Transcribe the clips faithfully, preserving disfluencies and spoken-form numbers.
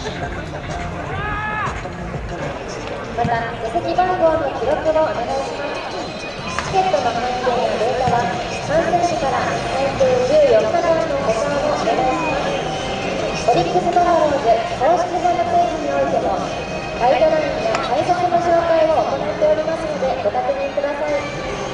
また座席番号の記録をお願いします。チケットの関係やデータは観戦時から最低じゅうよっかかんの保管をお願いします。オリックスバファローズ公式ホームページにおいてもガイドラインや配属の紹介を行っておりますのでご確認ください。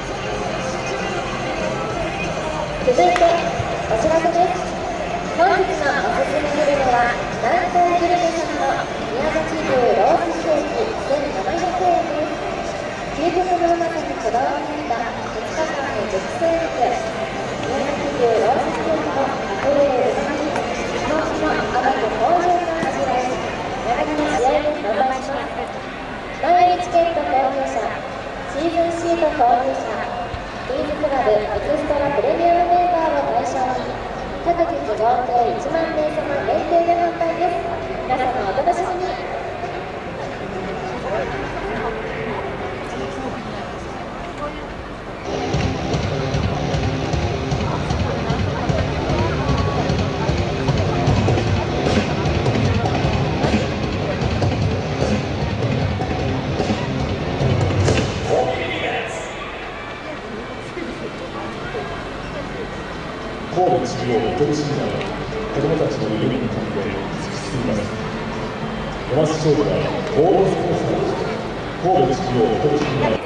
続いてお知らせです。本日のおすすめグルメは南東グルメさんの宮崎牛ロースステーキせんななひゃくえんです。究極のうまさにこだわり抜いたふつかかんの熟成肉、宮崎牛ロースステーキのあふれるうまみ、肝の甘く芳醇な味わい、柳の試合で販売します。前売りチケット購入者、シーズンシート購入者、ビーズクラブエキストラプレミアムメンバーを対象に各日合計いちまんめいさま限定で販売です。皆様お楽しみに。 神戸中央ボトルシーナー子どもたちの夢に向かって突き進みます。山須勝利はゴールドスポンサーとして神戸中央ボトルシーナー